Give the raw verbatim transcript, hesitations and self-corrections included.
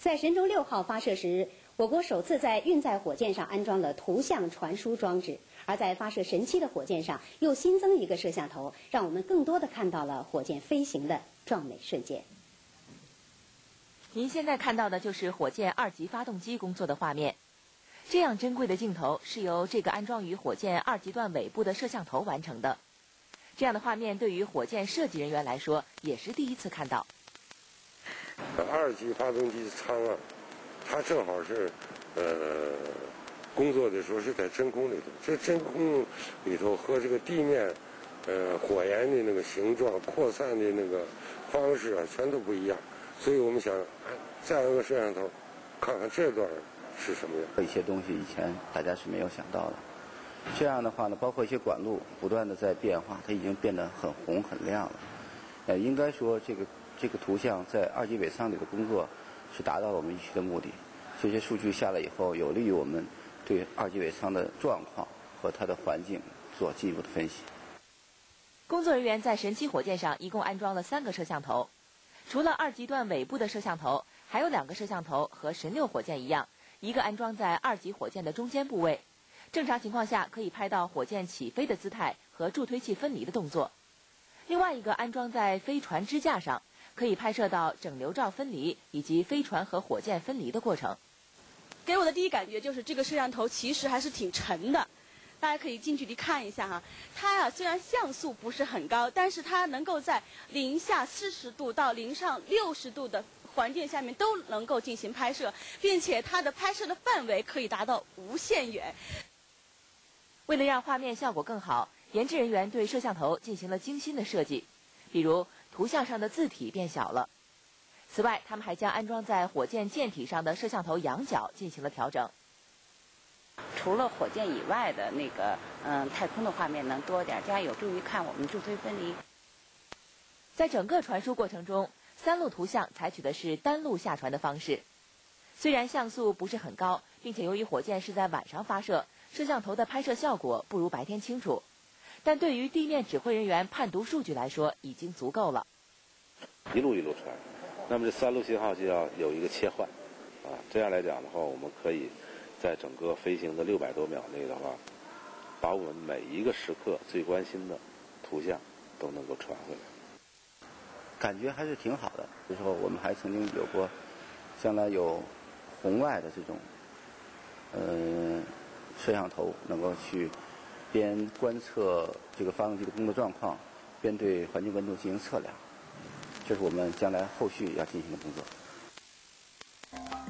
在神舟六号发射时，我国首次在运载火箭上安装了图像传输装置，而在发射神七的火箭上又新增一个摄像头，让我们更多的看到了火箭飞行的壮美瞬间。 您现在看到的就是火箭二级发动机工作的画面。这样珍贵的镜头是由这个安装于火箭二级段尾部的摄像头完成的。这样的画面对于火箭设计人员来说也是第一次看到。 二级发动机舱啊，它正好是呃工作的时候是在真空里头，这真空里头和这个地面呃火焰的那个形状、扩散的那个方式啊，全都不一样。所以我们想再用个摄像头看看这段是什么样。 一些东西以前大家是没有想到的。这样的话呢，包括一些管路不断的在变化，它已经变得很红很亮了。呃，应该说这个这个图像在二级尾舱里的工作是达到了我们预期的目的。这些数据下来以后，有利于我们对二级尾舱的状况和它的环境做进一步的分析。 工作人员在神七火箭上一共安装了三个摄像头，除了二级段尾部的摄像头，还有两个摄像头和神六火箭一样，一个安装在二级火箭的中间部位。正常情况下可以拍到火箭起飞的姿态和助推器分离的动作。另外一个安装在飞船支架上，可以拍摄到整流罩分离以及飞船和火箭分离的过程。 给我的第一感觉就是这个摄像头其实还是挺沉的，大家可以近距离看一下哈。它呀、啊、虽然像素不是很高，但是它能够在零下四十度到零上六十度的环境下面都能够进行拍摄，并且它的拍摄的范围可以达到无限远。 为了让画面效果更好，研制人员对摄像头进行了精心的设计，比如图像上的字体变小了。此外，他们还将安装在火箭舰体上的摄像头仰角进行了调整。 除了火箭以外的那个嗯太空的画面能多点，这样有助于看我们助推分离。 在整个传输过程中，三路图像采取的是单路下传的方式。虽然像素不是很高，并且由于火箭是在晚上发射，摄像头的拍摄效果不如白天清楚，但对于地面指挥人员判读数据来说已经足够了。 一路一路传，那么这三路信号就要有一个切换，啊，这样来讲的话，我们可以在整个飞行的六百多秒内的话，把我们每一个时刻最关心的图像都能够传回来。 感觉还是挺好的。就是说，我们还曾经有过，将来有红外的这种，呃，摄像头能够去边观测这个发动机的工作状况，边对环境温度进行测量。这是我们将来后续要进行的工作。